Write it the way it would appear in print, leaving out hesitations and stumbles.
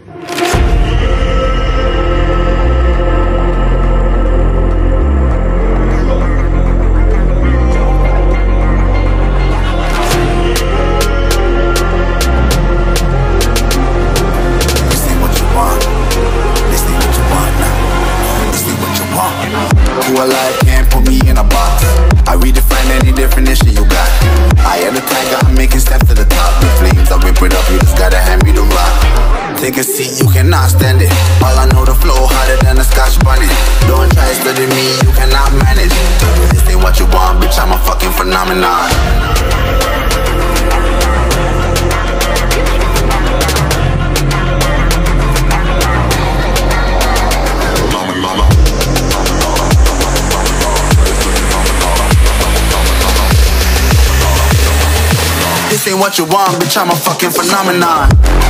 Who alive can't put me in a box. I redefine any definition you got. I am the tiger, I'm making steps to the top. The flames, I whip it up, you just gotta hand me the rock. Take a seat, you cannot stand it. All I know, the flow harder than a Scotch bonnet. Don't try studying me, you cannot manage. This ain't what you want, bitch, I'm a fucking phenomenon. This ain't what you want, bitch, I'm a fucking phenomenon.